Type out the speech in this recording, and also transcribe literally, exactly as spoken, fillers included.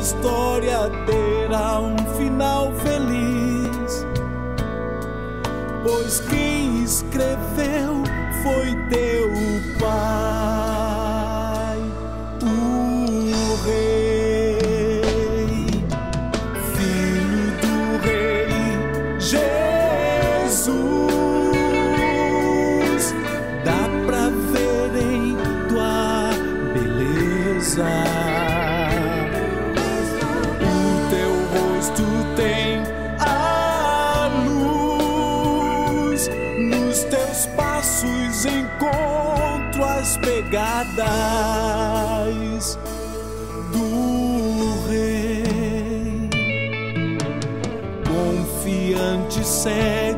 história terá um final feliz, pois quem escreveu foi teu Pai, o Rei, Filho do Rei Jesus. Dá pra ver em tua beleza, o teu rosto tem a luz, nos teus passos encontro as pegadas do Rei. Confiante segue